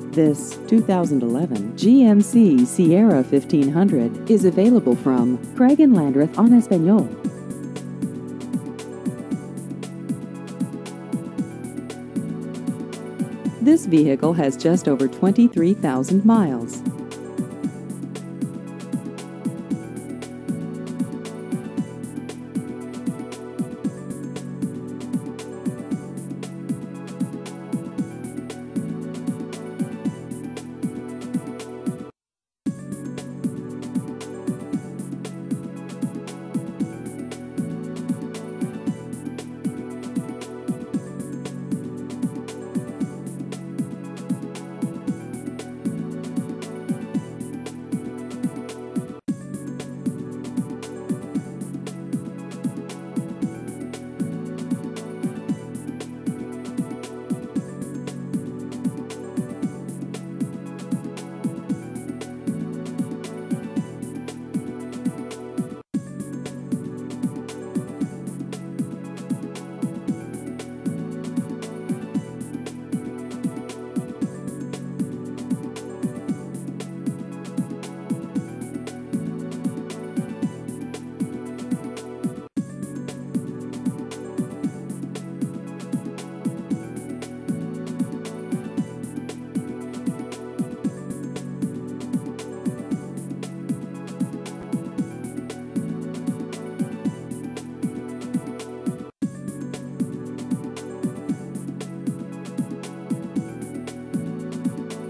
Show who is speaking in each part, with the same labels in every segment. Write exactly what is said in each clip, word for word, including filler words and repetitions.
Speaker 1: This two thousand eleven G M C Sierra fifteen hundred is available from Craig and Landreth en Español. This vehicle has just over twenty-three thousand miles.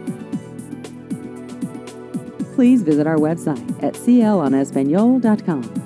Speaker 1: Please visit our website at c l en español dot com.